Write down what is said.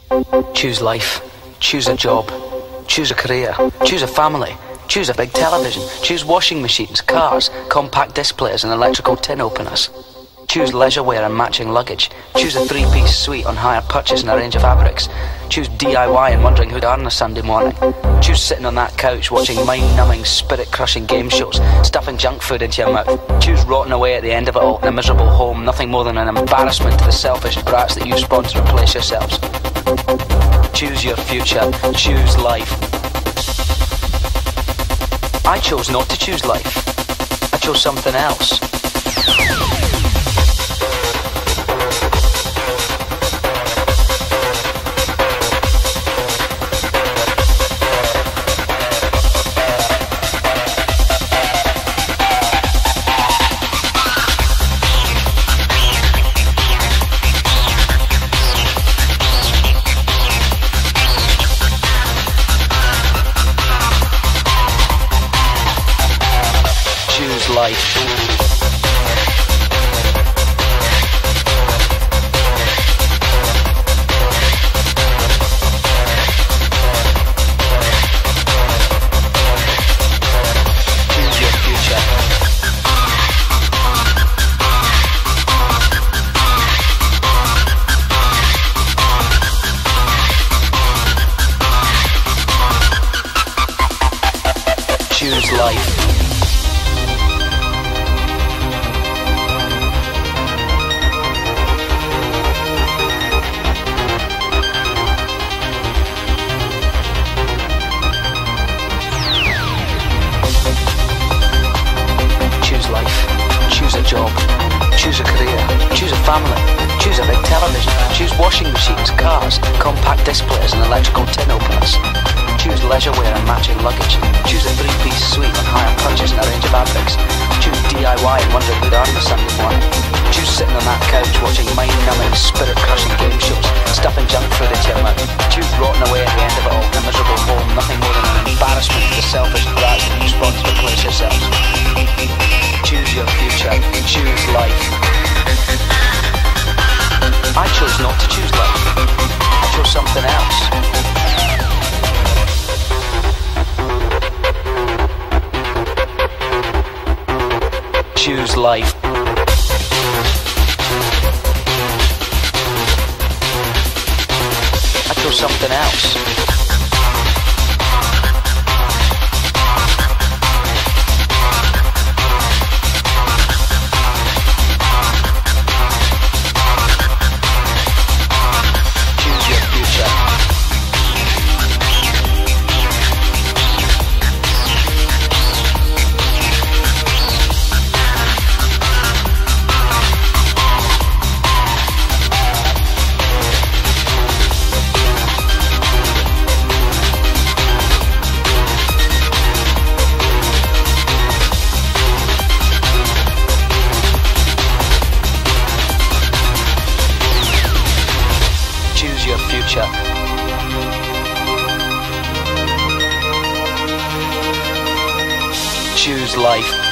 Choose life. Choose a job. Choose a career. Choose a family. Choose a big television. Choose washing machines, cars, compact displays and electrical tin openers. Choose leisure wear and matching luggage. Choose a three-piece suite on hire purchase and a range of fabrics. Choose DIY and wondering who'd earn a Sunday morning. Choose sitting on that couch watching mind-numbing, spirit-crushing game shows, stuffing junk food into your mouth. Choose rotting away at the end of it all in a miserable home, nothing more than an embarrassment to the selfish brats that you spawned to replace yourselves. Choose your future. Choose life. I chose not to choose life. I chose something else. Life. Choose your future. Choose life. Choose a job, choose a career, choose a family, choose a big television, choose washing machines, cars, compact displays and electrical tin openers. Choose leisure wear and matching luggage, choose a three-piece suite on hire purchase and a range of fabrics. Choose DIY and wonder who'd earn a Sunday morning. Choose sitting on that couch watching mind-numbing, spirit-crushing game shows, stuffing junk food into your mouth. Choose rotting away at the end of it all in a miserable home, nothing more than an embarrassment to the selfish brats that you spawned to replace yourselves. Choose your future. Choose life. I chose not to choose life. I chose something else. Choose life. I chose something else. Choose your future. Choose life.